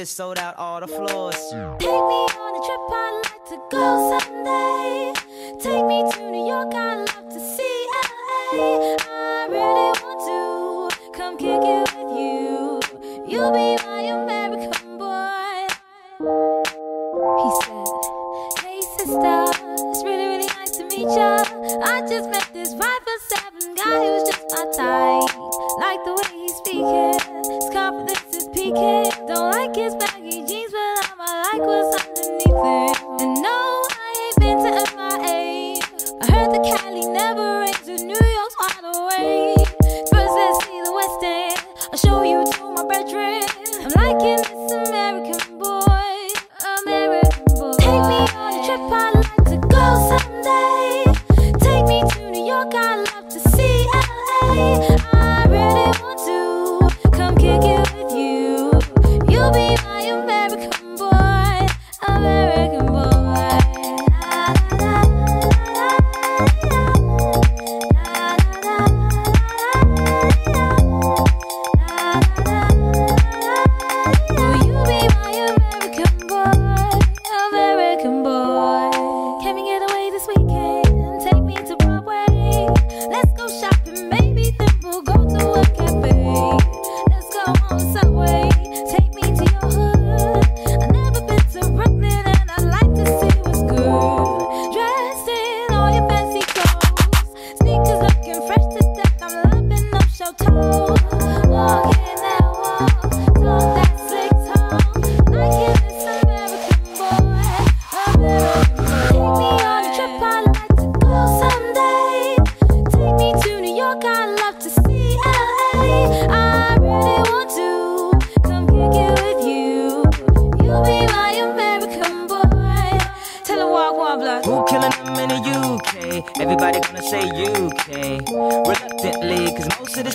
just sold out all the floors. Take me on a trip, I'd like to go someday. Take me to New York, I'd love to see LA. I really want to come kick it with you. You'll be my American boy. He said, hey sister, it's really, really nice to meet ya. I just met this 5'7" guy who's just my type. Like the way he's speaking, his confidence is peaking. Don't like his baggy jeans, but I'ma like what's underneath it. And no, I ain't been to MIA. I heard the Cali never rains and New York's wide awake. First let's see the West End, I'll show you to my bedroom. I'm liking this American boy, American boy. Take me on a trip, I'd like to go someday. Take me to New York, I'd love to see LA. I really want to come kick it with you. You'll be my American boy, American boy. Will you be my American boy, American boy? Can we get away this weekend? Take me to Broadway. Let's go shopping, maybe then we'll go to a cafe. Let's go on the subway. Take me to your hood. I've never been to Brooklyn and I'd like to see what's good. Dressed in all your fancy clothes, sneakers looking fresh to death. I'm loving them show toes. Walking that walk, talk that slick talk. Liking this American boy, American boy. Take me on a trip, I'd like to go someday. Take me to New York, I'd love to see LA. I really want to come kick it with you. You'll be my American boy. Tell him walk one block. Who killing them in the UK? Everybody gonna say UK. Reluctantly, cause most of the